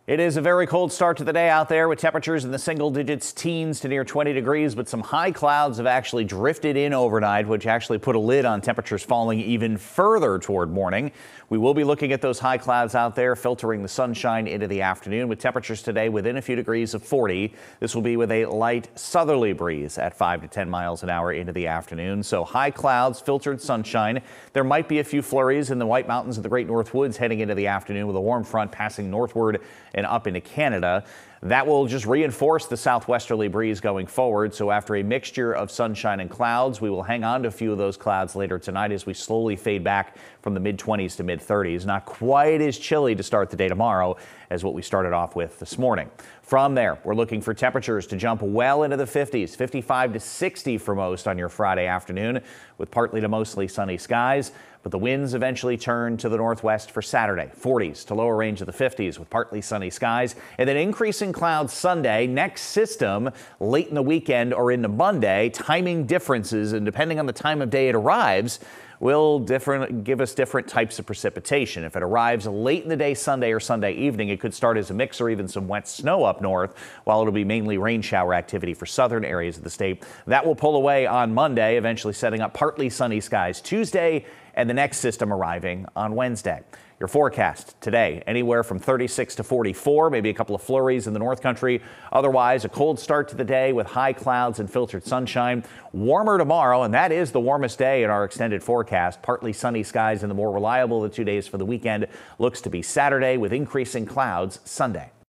It is a very cold start to the day out there with temperatures in the single digits, teens to near 20 degrees, but some high clouds have actually drifted in overnight, which actually put a lid on temperatures falling even further toward morning. We will be looking at those high clouds out there, filtering the sunshine into the afternoon with temperatures today within a few degrees of 40. This will be with a light southerly breeze at 5 to 10 miles an hour into the afternoon. So high clouds, filtered sunshine. There might be a few flurries in the White Mountains of the Great North Woods heading into the afternoon with a warm front passing northward and up into Canada. That will just reinforce the southwesterly breeze going forward. So after a mixture of sunshine and clouds, we will hang on to a few of those clouds later tonight as we slowly fade back from the mid-20s to mid-30s. Not quite as chilly to start the day tomorrow as what we started off with this morning. From there, we're looking for temperatures to jump well into the 50s, 55 to 60 for most on your Friday afternoon with partly to mostly sunny skies. But the winds eventually turn to the northwest for Saturday, 40s to lower range of the 50s with partly sunny skies, and then increasing clouds Sunday. Next system late in the weekend or into Monday. Timing differences, and depending on the time of day it arrives, will give us different types of precipitation. If it arrives late in the day Sunday or Sunday evening, it could start as a mix or even some wet snow up north, while it'll be mainly rain shower activity for southern areas of the state. That will pull away on Monday, eventually setting up partly sunny skies Tuesday, and the next system arriving on Wednesday. Your forecast today, anywhere from 36 to 44, maybe a couple of flurries in the North Country. Otherwise, a cold start to the day with high clouds and filtered sunshine. Warmer tomorrow, and that is the warmest day in our extended forecast. Partly sunny skies, and the more reliable of the 2 days for the weekend looks to be Saturday with increasing clouds Sunday.